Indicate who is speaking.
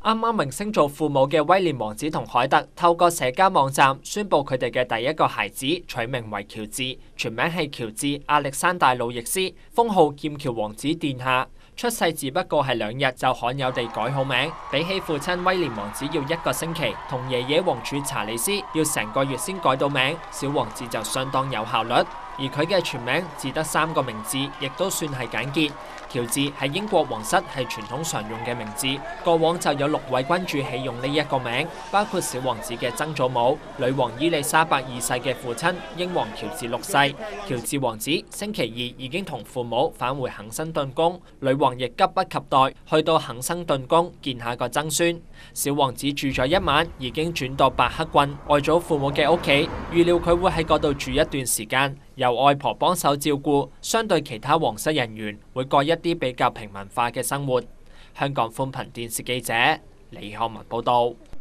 Speaker 1: 啱啱明星做父母嘅威廉王子同凱特透過社交網站宣布佢哋嘅第一個孩子取名為喬治，全名係喬治亞歷山大路易斯，封號劍橋王子殿下。出世只不過係2日就罕有地改好名，比起父親威廉王子要1個星期，同爺爺王儲查理斯要成個月先改到名，小王子就相當有效率。而佢嘅全名只得3個名字，亦都算係簡潔。喬治喺英國皇室係傳統常用嘅名字，過往就有6位君主起用呢一個名，包括小王子嘅曾祖母女王伊麗莎白2世嘅父親英皇喬治6世。喬治王子星期2已經同父母返回肯辛頓宮，女王亦急不及待去到肯辛頓宮見下個曾孫。小王子住咗1晚，已經轉到白克郡外祖父母嘅屋企，預料佢會喺嗰度住一段時間，由外婆幫手照顧，相對其他皇室人員會過一啲比較平民化嘅生活。香港寬頻電視記者李漢文報道。